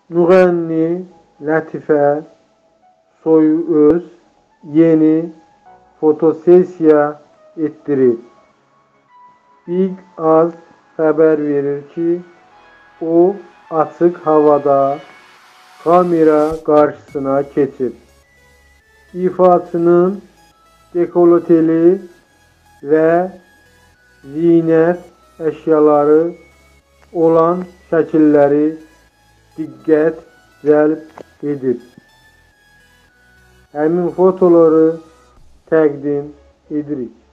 Müğənni Lətifə Soyuz yeni fotosessiya etdirib. Big Az xəbər verir ki, o açıq havada kamera qarşısına keçib. İfaçının dekolteli və zinət əşyaları olan şəkilləri diqqət cəlb edir. Həmin fotoları təqdim edirik.